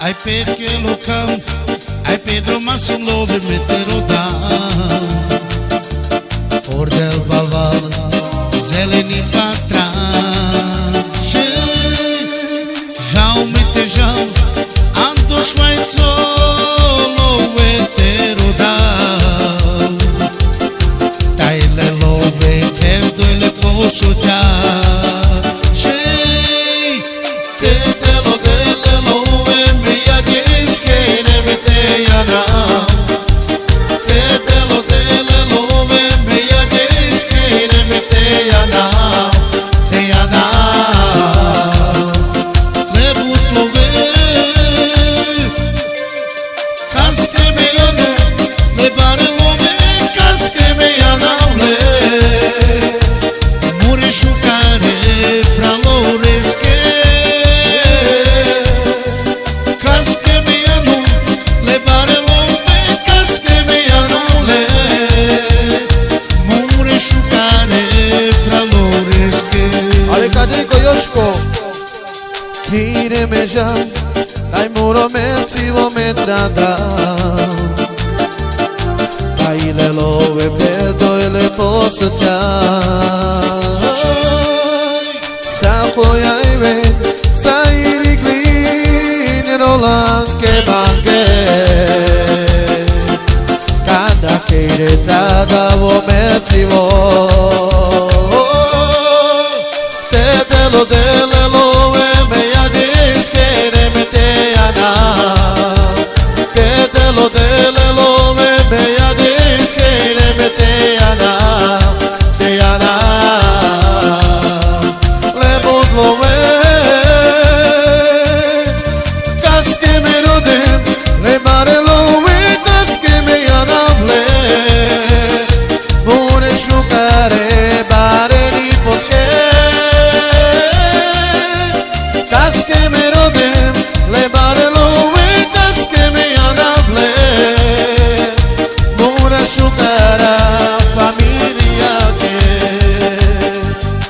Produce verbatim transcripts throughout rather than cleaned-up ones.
Ai perché lo cam, ai Pedro Massimo lo me te roda. Ori del valval, zeleni patra. Jau me te jau, ando švajcolo ve te roda. Tajle love, erdo le poso già. Kire me jam, dai muro mezzi lo metrada. Dai le love perdo e le posso già. Sa foi ai ve, sai ricline rolan che banche. Cada che retrada vo mezzi vo. Te te lo dele love.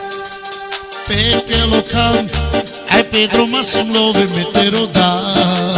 Perché lo cam, ai Pedro Massimo lo me te roda.